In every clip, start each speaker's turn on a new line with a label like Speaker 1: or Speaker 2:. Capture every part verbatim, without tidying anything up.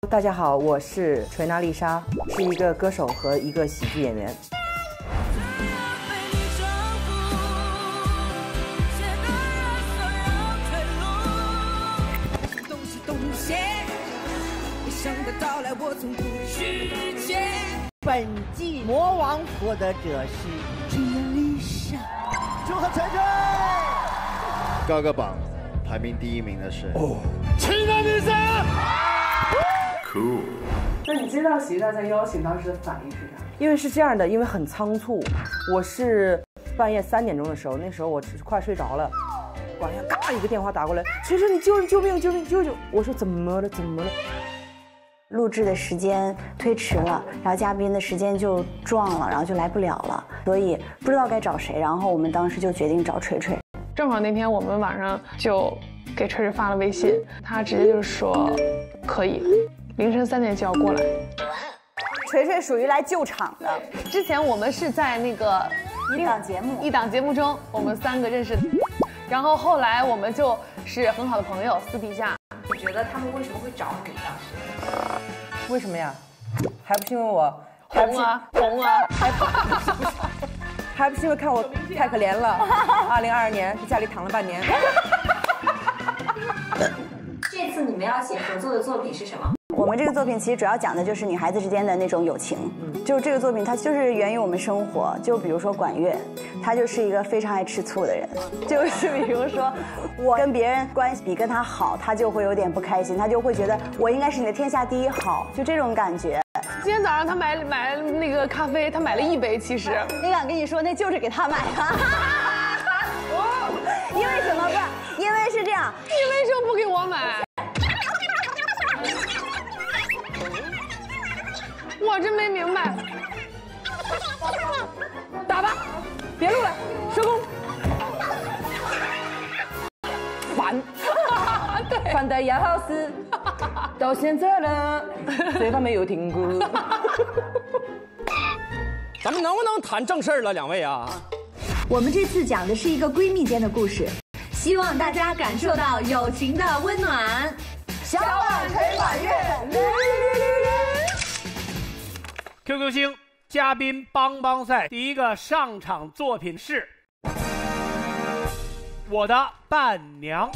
Speaker 1: 大家好，我是锤娜丽莎，是一个歌手和一个喜剧演员。
Speaker 2: 本季魔王获得者是锤娜丽莎，祝贺锤锤！
Speaker 3: 高个榜排名第一名的是哦，
Speaker 4: 锤娜丽莎。
Speaker 5: Cool。
Speaker 6: 那你接到喜剧大赛邀请当时的反应是啥？
Speaker 1: 因为是这样的，因为很仓促，我是半夜三点钟的时候，那时候我快睡着了，晚上嘎一个电话打过来，锤锤你救救命救命救救！我说怎么了怎么了？
Speaker 7: 录制的时间推迟了，然后嘉宾的时间就撞了，然后就来不了了，所以不知道该找谁，然后我们当时就决定找锤锤。
Speaker 8: 正好那天我们晚上就给锤锤发了微信，他直接就说可以，凌晨三点就要过来。
Speaker 7: 锤锤属于来救场的。
Speaker 8: 之前我们是在那个
Speaker 7: 一档节目，
Speaker 8: 一档节目中，我们三个认识的，然后后来我们就是很好的朋友，私底下。
Speaker 6: 你觉得他们为什么会找你当时？
Speaker 1: 为什么呀？还不是因为我
Speaker 8: 红啊红啊，
Speaker 1: 还不还不是因为看我太可怜了。二零二二年在家里躺了半年。
Speaker 9: 这次你们要写合作的作品是什么？
Speaker 7: 我们这个作品其实主要讲的就是女孩子之间的那种友情。嗯，就这个作品它就是源于我们生活。就比如说管乐，他就是一个非常爱吃醋的人。就是比如说我跟别人关系比跟他好，他就会有点不开心，他就会觉得我应该是你的天下第一好，就这种感觉。
Speaker 8: 今天早上他买买那个咖啡，他买了一杯，其实
Speaker 7: 你敢跟你说那就是给他买的。因为什么不？因为是这样，
Speaker 8: 你为什么不给我买？我真没明白。打吧，别录了，收工。烦，对，
Speaker 1: 烦的要死，到现在了，谁都没有听过。
Speaker 4: 咱们能不能谈正事儿了，两位啊？
Speaker 9: 我们这次讲的是一个闺蜜间的故事，希望大家感受到友情的温暖。
Speaker 2: 小碗锤管乐。
Speaker 4: Q Q 星嘉宾帮帮赛第一个上场作品是《我的伴娘》。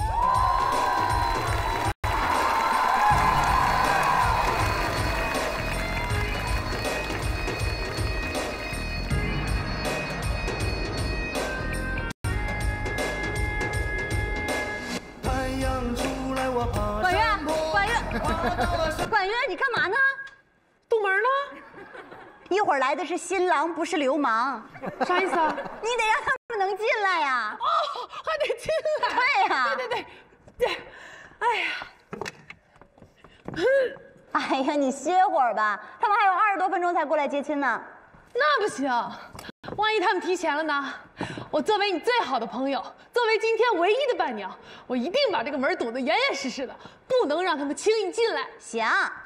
Speaker 7: 管乐，管乐，管乐，你干嘛呢？
Speaker 8: 堵门呢？
Speaker 7: 一会儿来的是新郎，不是流氓。
Speaker 8: 啥意思啊？
Speaker 7: 你得让他们能进来呀。
Speaker 8: 哦，还得进来。
Speaker 7: 对呀。
Speaker 8: 对对对，对。哎呀，
Speaker 7: 哎呀，你歇会儿吧，他们还有二十多分钟才过来接亲呢。
Speaker 8: 那不行，万一他们提前了呢？我作为你最好的朋友，作为今天唯一的伴娘，我一定把这个门堵得严严实实的，不能让他们轻易进来。
Speaker 7: 行。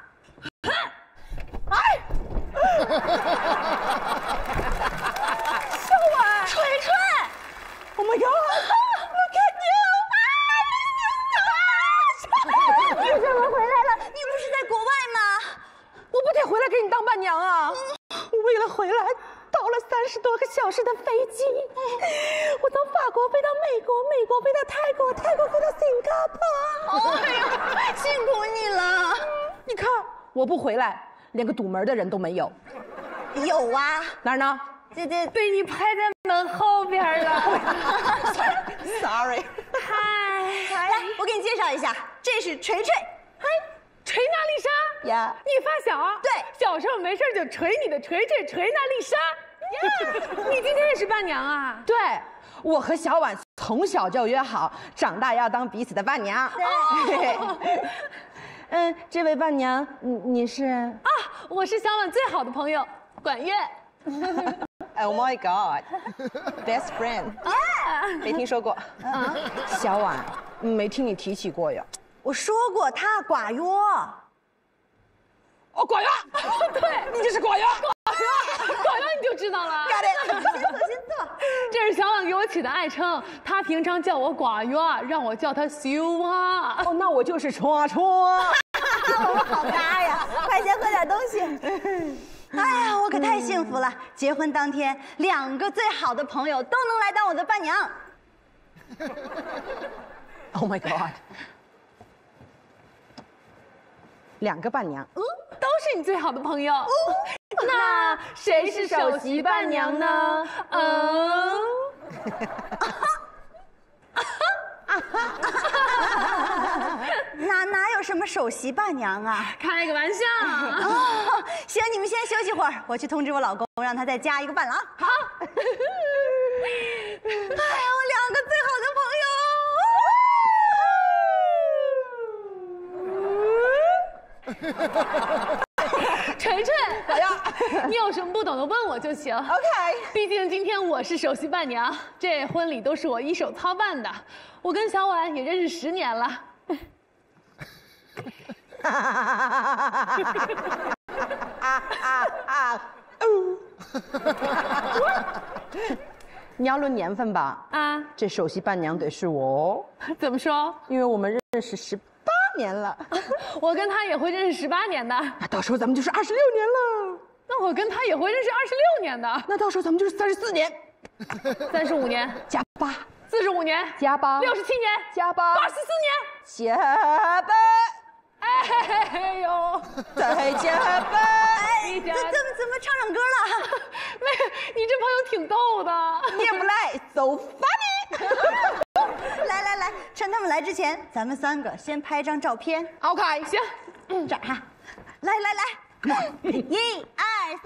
Speaker 8: 哎。小婉，
Speaker 7: 锤锤
Speaker 8: ，Oh my God！Look at you！
Speaker 7: 你怎么回来了？你不是在国外吗？
Speaker 8: 我不得回来给你当伴娘啊！我为了回来，倒了三十多个小时的飞机，我从法国飞到美国，美国飞到泰国，泰国飞到新加坡。
Speaker 7: 哎呀，辛苦你了！
Speaker 1: 你看，我不回来，连个堵门的人都没有。
Speaker 7: 有啊，
Speaker 1: 哪儿呢？
Speaker 7: 这这
Speaker 8: 被你拍在门后边了。
Speaker 1: Sorry。
Speaker 7: 嗨，来，我给你介绍一下，这是锤锤。
Speaker 8: 嗨，锤娜丽莎
Speaker 7: 呀，
Speaker 8: 你发小啊？
Speaker 7: 对，
Speaker 8: 小时候没事就锤你的锤锤锤娜丽莎。呀，你今天也是伴娘啊？
Speaker 1: 对，我和小婉从小就约好，长大要当彼此的伴娘。
Speaker 7: 对。
Speaker 1: 嗯，这位伴娘，你你是啊？
Speaker 8: 我是小婉最好的朋友管乐。
Speaker 1: Oh my God，best friend， 没听说过。啊，小婉，没听你提起过呀。
Speaker 7: 我说过他寡约。
Speaker 4: 哦，寡约。
Speaker 8: 对，
Speaker 4: 你这是寡约。
Speaker 8: 寡约，寡约你就知道了。
Speaker 7: Got it，先坐先坐。
Speaker 8: 这是小婉给我起的爱称，她平常叫我寡约，让我叫她修啊。
Speaker 1: 哦，那我就是戳戳。
Speaker 7: 我们好搭呀。 点东西。哎呀，我可太幸福了！结婚当天，两个最好的朋友都能来当我的伴娘。
Speaker 1: Oh my god！ 两个伴娘，
Speaker 8: 嗯，都是你最好的朋友。哦、那谁是首席伴娘呢？嗯。
Speaker 7: 哪哪有什么首席伴娘啊？
Speaker 8: 开个玩笑。
Speaker 7: 哦，行，你们先休息会儿，我去通知我老公，让他再加一个伴郎。好。哎呀，我两个最好的朋友。
Speaker 8: 锤锤，老幺，你有什么不懂的问我就行。
Speaker 7: OK。
Speaker 8: 毕竟今天我是首席伴娘，这婚礼都是我一手操办的。我跟小婉也认识十年了。
Speaker 1: 啊啊啊！你要论年份吧？啊，这首席伴娘得是我。
Speaker 8: 怎么说？
Speaker 1: 因为我们认识十八年了。
Speaker 8: 我跟他也会认识十八年的。
Speaker 1: 那到时候咱们就是二十六年了。
Speaker 8: 那我跟他也会认识二十六年的。
Speaker 1: 那到时候咱们就是三十四年。
Speaker 8: 三十五年
Speaker 1: 加八。
Speaker 8: 四十五年
Speaker 1: 加八。
Speaker 8: 六十七年
Speaker 1: 加八。
Speaker 8: 八十四
Speaker 1: 年加八。
Speaker 8: 哎呦，
Speaker 1: 再加八！
Speaker 7: 哎，怎怎么怎么唱上歌了？
Speaker 8: 没，你这朋友挺逗的，
Speaker 1: 你也不赖 ，so funny。
Speaker 7: 来来来，趁他们来之前，咱们三个先拍张照片。
Speaker 8: OK， 行，
Speaker 7: 嗯，这儿哈，来来来，一二三，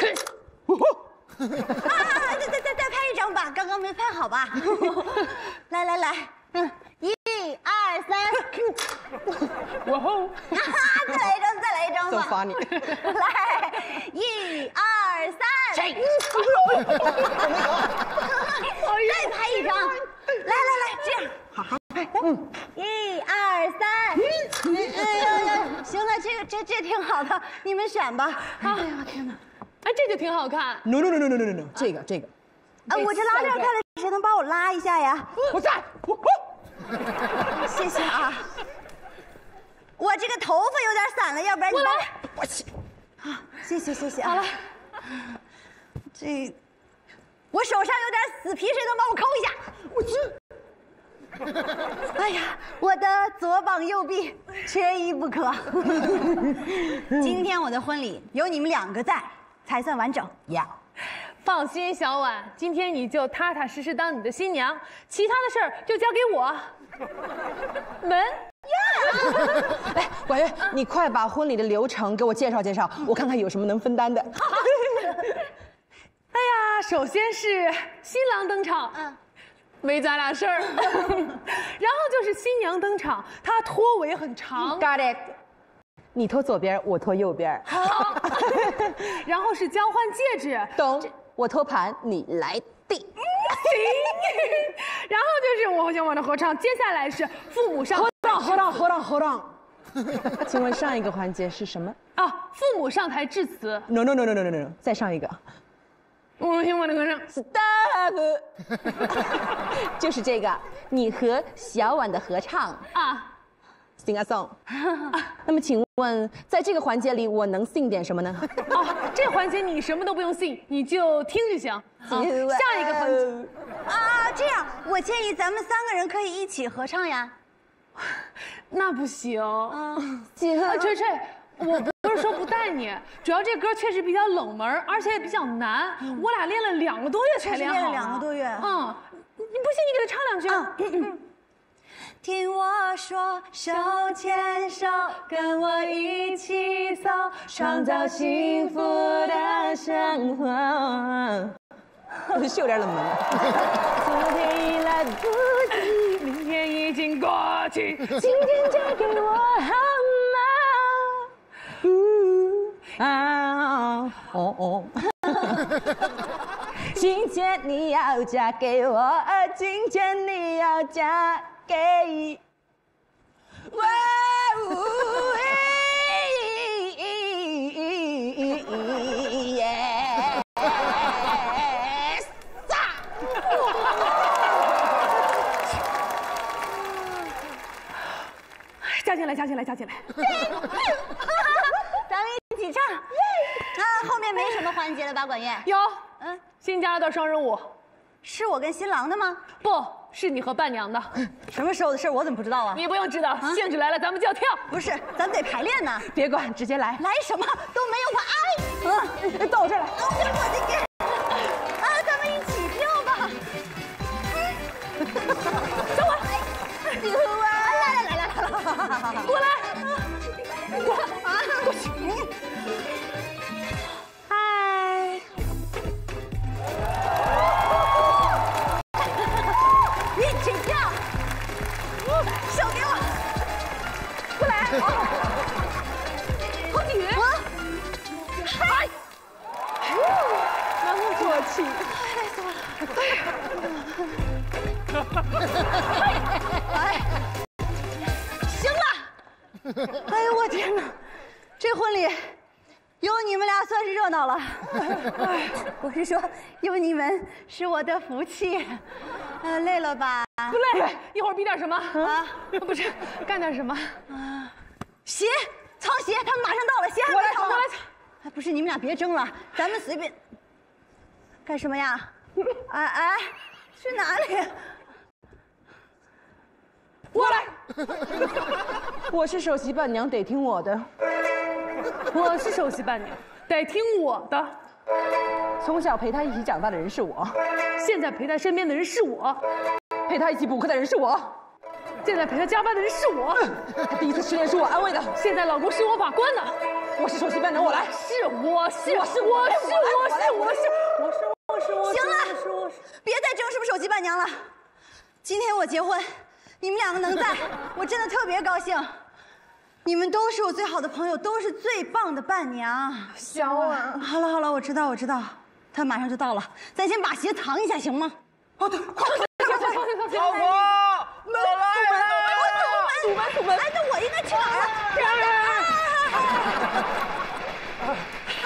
Speaker 7: 啊，再再再再拍一张吧，刚刚没拍好吧？来来来，嗯。一二三，
Speaker 8: 哇吼！
Speaker 7: 再来一张，再来一张吧。
Speaker 1: So funny。
Speaker 7: 来，一二三，再拍一张。来来来，这样，好好拍。嗯，一二三，哎呀，行了，这个这这挺好的，你们选吧。哎呀，天哪！
Speaker 8: 哎，这就挺好看。
Speaker 1: No no no no no no no， 这个这个。
Speaker 7: 啊，我这拉链开了，谁能帮我拉一下呀？
Speaker 1: 我在。
Speaker 7: 谢谢啊。我这个头发有点散了，要不然你
Speaker 8: 我来。
Speaker 7: 我去。好，谢谢谢谢啊。
Speaker 8: 好了。
Speaker 7: 这，我手上有点死皮，谁能帮我抠一下？我去。哎呀，我的左膀右臂缺一不可。今天我的婚礼有你们两个在，才算完整呀。Yeah.
Speaker 8: 放心，小婉，今天你就踏踏实实当你的新娘，其他的事儿就交给我。门呀！
Speaker 1: 哎，婉约，你快把婚礼的流程给我介绍介绍，我看看有什么能分担的。
Speaker 8: 哎呀，首先是新郎登场，嗯，没咱俩事儿。然后就是新娘登场，她拖尾很长。
Speaker 1: Got it。你拖左边，我拖右边。
Speaker 8: 好。然后是交换戒指，
Speaker 1: 懂。我托盘，你来递。行。
Speaker 8: 然后就是我想我的合唱，接下来是父母上。
Speaker 1: 合唱，合唱，合唱，合唱。请问上一个环节是什么？
Speaker 8: 啊，父母上台致辞。
Speaker 1: No no no no no no no， 再上一个。
Speaker 8: 我听我的合唱。
Speaker 1: Stop。就是这个，你和小婉的合唱
Speaker 8: 啊。
Speaker 1: Sing a song。那么请问，在这个环节里，我能 sing 点什么呢？
Speaker 8: 哦，这环节你什么都不用 sing， 你就听就行。啊、下一个环节
Speaker 7: 啊，这样我建议咱们三个人可以一起合唱呀。
Speaker 8: 那不行啊，姐，锤锤，我不是说不带你，主要这歌确实比较冷门，而且也比较难，嗯、我俩练了两个多月才练好。
Speaker 7: 练了两个多月。
Speaker 8: 嗯，你不信你给他唱两句。嗯嗯
Speaker 7: 听我说，手牵手，跟我一起走，创造幸福的生活。
Speaker 1: 是有点冷门。
Speaker 7: 昨天已来不及，
Speaker 8: 明天已经过去，
Speaker 7: 今天交给我好吗？啊哦哦。今天你要嫁给我，今天你要嫁。给，哇呜耶！撒！
Speaker 8: 加进来，加进来，加进来！
Speaker 7: 咱们一起唱。 面没什么环节了吧，管乐？
Speaker 8: 有，
Speaker 7: 嗯，
Speaker 8: 新加了段双人舞，
Speaker 7: 是我跟新郎的吗？
Speaker 8: 不是你和伴娘的。
Speaker 7: 什么时候的事我怎么不知道啊？
Speaker 8: 你不用知道，兴致来了咱们就要跳。
Speaker 7: 不是，咱们得排练呢。
Speaker 8: 别管，直接来。
Speaker 7: 来什么都没有我爱。嗯，到我这儿来。到我的天！啊，咱们一起跳吧。
Speaker 8: 等会儿。
Speaker 7: 来来来来来，
Speaker 8: 过来。过来啊！过去。嗨。
Speaker 7: 一起跳。手给我。
Speaker 8: 过来。侯景云。嗨。难不过气。累死我了。
Speaker 7: 哎。行了。哎呦我天哪，这婚礼有你们俩算是热闹了。我是说，有你们是我的福气。呃，累了吧？
Speaker 8: 不累，一会儿比点什么啊？不是，干点什么
Speaker 7: 啊？鞋，藏鞋，他们马上到了，鞋还没藏呢。
Speaker 8: 我来藏。
Speaker 7: 哎，不是，你们俩别争了，咱们随便。干什么呀？哎哎，去哪里？
Speaker 8: 我来。
Speaker 1: 我是首席伴娘，得听我的。
Speaker 8: 我是首席伴娘，得听我的。
Speaker 1: 从小陪他一起长大的人是我，
Speaker 8: 现在陪他身边的人是我，
Speaker 1: 陪他一起补课的人是我，
Speaker 8: 现在陪他加班的人是我，
Speaker 1: 他第一次失恋是我安慰的，
Speaker 8: 现在老公是我把关的。
Speaker 1: 我是首席伴娘，我来。
Speaker 8: 是，我是，
Speaker 1: 我是，
Speaker 8: 我是，我是，我是，我是，我是，我是。
Speaker 7: 行了，别再争是不是首席伴娘了。今天我结婚，你们两个能在，我真的特别高兴。你们都是我最好的朋友，都是最棒的伴娘。
Speaker 8: 小婉，
Speaker 7: 好了好了，我知道我知道，他马上就到了，咱先把鞋藏一下行吗？
Speaker 1: 哦对，快快
Speaker 8: 快快快快！
Speaker 4: 老婆，我来了！
Speaker 7: 堵门堵门！哎，那我应该去哪儿
Speaker 2: 啊？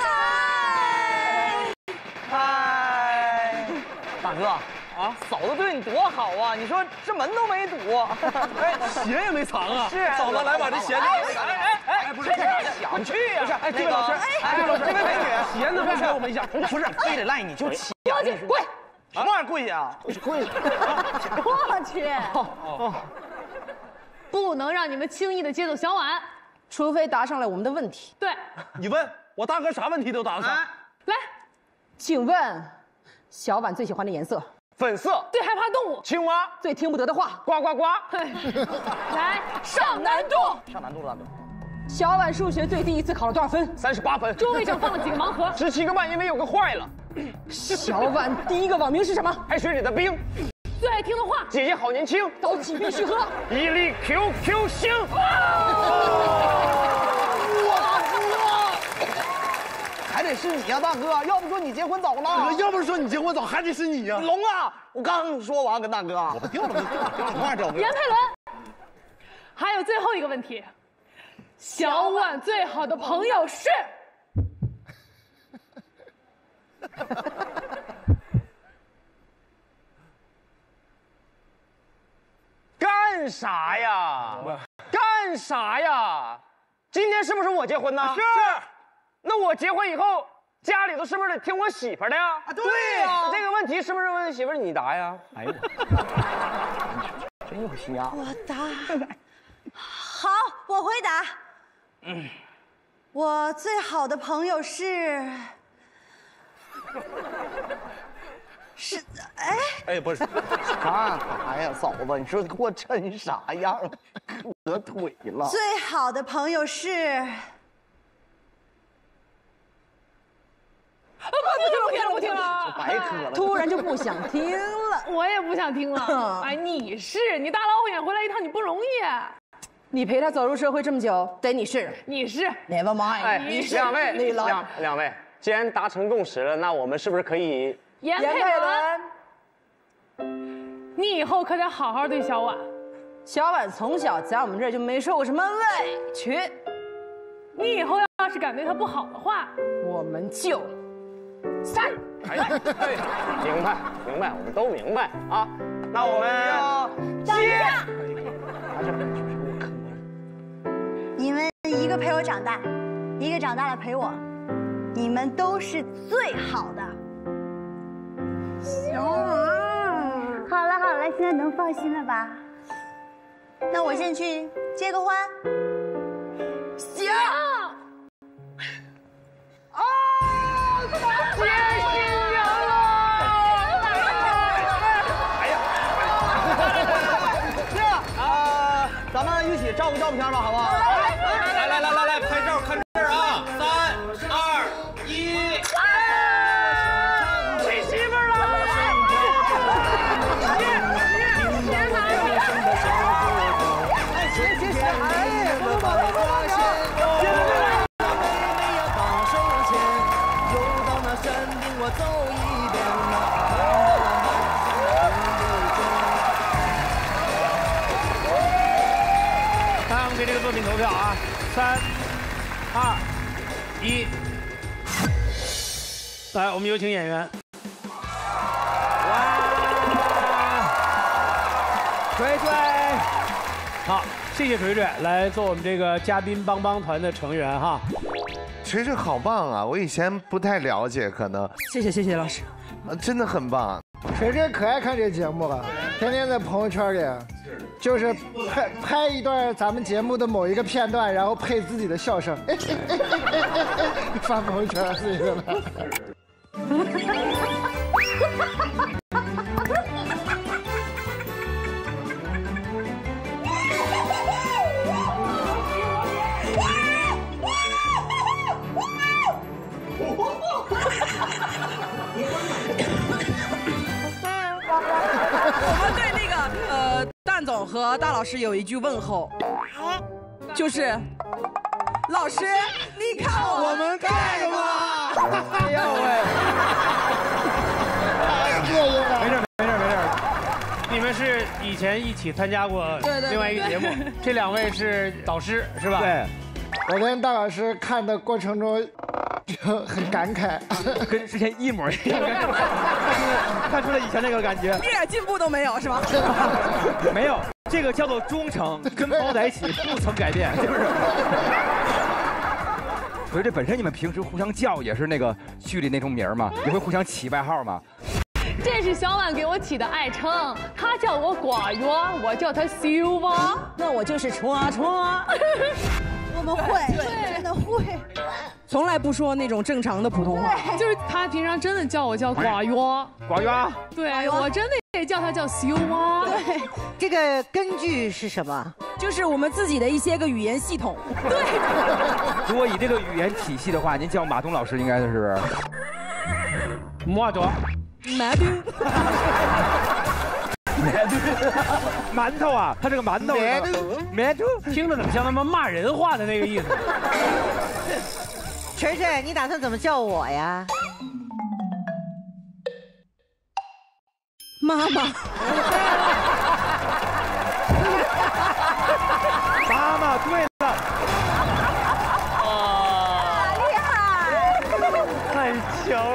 Speaker 2: 嗨，嗨，大哥啊，嫂子对你多好啊！你说这门都没堵，
Speaker 4: 哎，鞋也没藏啊！
Speaker 2: 是，
Speaker 4: 嫂子来把这鞋拿来。哎哎哎，不是，想去呀？不是，哎，这位老师，哎，这位老师，这位美女，鞋能不能给我们一下？
Speaker 2: 不是，非得赖你就起。
Speaker 8: 跪，
Speaker 2: 什么玩意儿跪下啊？跪下。
Speaker 7: 过去。
Speaker 8: 哦，不能让你们轻易的接走小婉，
Speaker 1: 除非答上来我们的问题。
Speaker 8: 对，
Speaker 4: 你问我大哥啥问题都答得上。
Speaker 8: 来，
Speaker 1: 请问，小婉最喜欢的颜色？
Speaker 2: 粉色。
Speaker 8: 最害怕动物？
Speaker 2: 青蛙。
Speaker 1: 最听不得的话？
Speaker 2: 呱呱呱。
Speaker 8: 来，上难度。
Speaker 2: 上难度了，大哥。
Speaker 1: 小婉数学最低一次考了多少分？
Speaker 2: 三十八分。
Speaker 8: 桌位上放了几个盲盒？
Speaker 2: 十七个半，因为有个坏了。
Speaker 1: 小婉第一个网名是什么？
Speaker 2: 海水里的冰。
Speaker 8: 最爱听的话？
Speaker 2: 姐姐好年轻。
Speaker 1: 枸杞必须喝。
Speaker 2: 一粒 Q Q 星。还得是你呀，大哥！要不说你结婚早了，
Speaker 3: 要不是说你结婚早，还得是你呀。
Speaker 2: 龙啊！我刚说完跟大哥，我不掉了，掉了，什么玩意儿？
Speaker 8: 严佩伦。还有最后一个问题，小婉最好的朋友是？
Speaker 2: 干啥呀？干啥呀？今天是不是我结婚呢？
Speaker 4: 是。
Speaker 2: 那我结婚以后，家里头是不是得听我媳妇的呀？
Speaker 4: 啊，对呀。
Speaker 2: 这个问题是不是问媳妇你答呀？哎呦，真有心啊！
Speaker 7: 我答。好，我回答。嗯。我最好的朋友是。是，哎
Speaker 2: 哎，不是，干啥呀，嫂子？你说给我抻啥样？磕腿了。
Speaker 7: 最好的朋友是。
Speaker 8: 啊！不听了，不听了，不听了，
Speaker 2: 白磕了。
Speaker 1: 突然就不想听了，
Speaker 8: 我也不想听了。哎，你是你大老远回来一趟，你不容易。
Speaker 1: 你陪他走入社会这么久，得你是，
Speaker 8: 你是
Speaker 1: ，Never mind。
Speaker 2: 哎，
Speaker 8: 你是
Speaker 2: 两位，
Speaker 1: 你
Speaker 2: 两两位，既然达成共识了，那我们是不是可以？
Speaker 8: 严佩伦，你以后可得好好对小婉。
Speaker 1: 小婉从小在我们这儿就没受过什么委屈，
Speaker 8: 你以后要是敢对她不好的话，
Speaker 1: 我们就散。
Speaker 2: 哎，明白明白，我们都明白啊。那我们
Speaker 7: 接。你们一个陪我长大，一个长大了陪我。 你们都是最好的。行啊，好了好了，现在能放心了吧？那我先去结个婚。行。
Speaker 4: 哦，接新娘了！哎呀，这样啊，咱们一起照个照片吧，好不好？来来来来来，拍照看这儿啊！三二一，娶媳妇儿了！谢谢谢谢谢谢，哎，爸爸爸爸，谢谢。走一遍那大家我们给这个作品投票啊！三、二、一，来，我们有请演员。哇，锤锤，好，谢谢锤锤来做我们这个嘉宾帮帮团的成员哈。
Speaker 10: 锤锤好棒啊！我以前不太了解，可能。
Speaker 1: 谢谢谢谢老师，
Speaker 10: 真的很棒。
Speaker 11: 锤锤可爱看这节目了，天天在朋友圈里，就是拍拍一段咱们节目的某一个片段，然后配自己的笑声，发朋友圈自己的。
Speaker 1: 我们对那个呃蛋总和大老师有一句问候，就是老师，你看我们盖吗？
Speaker 4: 哎呦喂！没事没事没事，你们是以前一起参加过另外一个节目，这两位是导师是吧？
Speaker 11: 对，我跟大老师看的过程中。就很感慨，
Speaker 4: 跟之前一模一样，看出了以前那个感觉，
Speaker 1: 一点进步都没有是吧？
Speaker 4: 没有，这个叫做忠诚，跟包在一起不曾改变，是不是？
Speaker 12: 所以这本身你们平时互相叫也是那个剧里那种名吗？也会互相起外号吗？
Speaker 13: 这是小婉给我起的爱称，她叫我寡约，我叫她修吧。
Speaker 8: 那我就是戳戳。
Speaker 7: 我们会，真的会，
Speaker 1: 从来不说那种正常的普通话。
Speaker 13: 就是他平常真的叫我叫寡约，
Speaker 12: 寡约，
Speaker 13: 对我真的也叫他叫修啊。
Speaker 2: 对，这个根据是什么？
Speaker 1: 就是我们自己的一些个语言系统。
Speaker 13: 对。
Speaker 12: 如果以这个语言体系的话，您叫马东老师应该是
Speaker 4: 马东，
Speaker 1: 马东。
Speaker 4: 馒头啊，他这个馒头，馒头，听着怎么像他们骂人话的那个意思？
Speaker 2: 锤锤，你打算怎么叫我呀？
Speaker 1: 妈妈。
Speaker 4: 妈妈，对了。
Speaker 7: 啊，厉害！
Speaker 4: 太强了。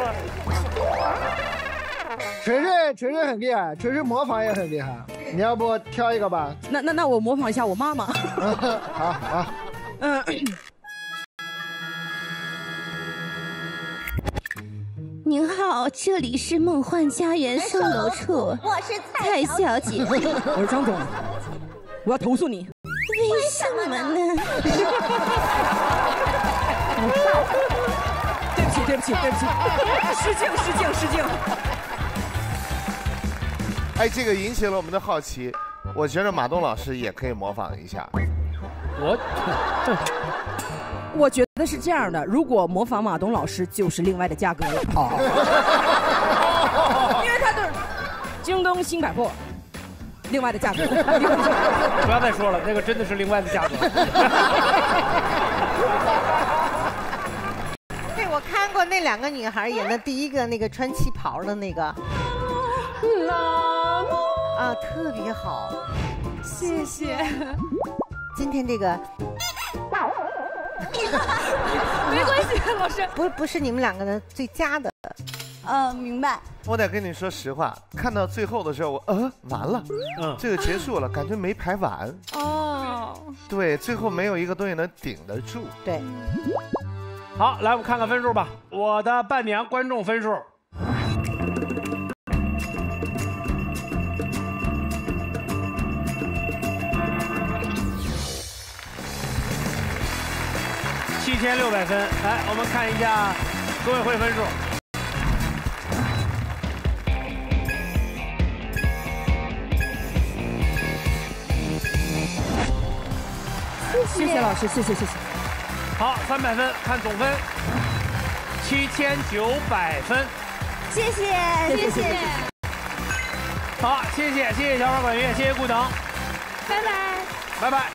Speaker 11: 锤锤锤锤很厉害，锤锤模仿也很厉害。你要不挑一个吧？
Speaker 1: 那那那我模仿一下我妈妈。
Speaker 11: 好好。
Speaker 1: 嗯。
Speaker 14: 您好，这里是梦幻家园售楼处，
Speaker 7: 我是
Speaker 14: 蔡小姐。
Speaker 1: 我是张总，我要投诉你。
Speaker 14: 为什么呢？
Speaker 1: 对不起，对不起，对不起，失敬，失敬，失敬。
Speaker 10: 哎，这个引起了我们的好奇，我觉得马东老师也可以模仿一下。
Speaker 4: 我，
Speaker 1: 我觉得是这样的，如果模仿马东老师，就是另外的价格了。哦，因为他的京东新百货，另外的价格。
Speaker 4: 不要再说了，那个真的是另外的价格。
Speaker 2: 对，我看过那两个女孩演的第一个那个穿旗袍的那个。啊，特别好，
Speaker 13: 谢谢。
Speaker 2: 今天这个
Speaker 13: 没关系，老师，
Speaker 2: 不不是你们两个的最佳的。
Speaker 7: 呃，明白。
Speaker 10: 我得跟你说实话，看到最后的时候，我呃完了，嗯，这个结束了，感觉没排完。
Speaker 13: 哦，
Speaker 10: 对，最后没有一个东西能顶得住。
Speaker 2: 对。
Speaker 15: 好，来我们看看分数吧。我的伴娘观众分数。七千六百分，来，我们看一下组委会分数。
Speaker 8: 谢谢老师，谢谢谢谢。
Speaker 15: 好，三百分，看总分，七千九百分。
Speaker 9: 谢谢谢谢。
Speaker 15: 好，谢谢谢谢小花管乐，谢谢顾腾，
Speaker 9: 拜拜
Speaker 15: 拜拜。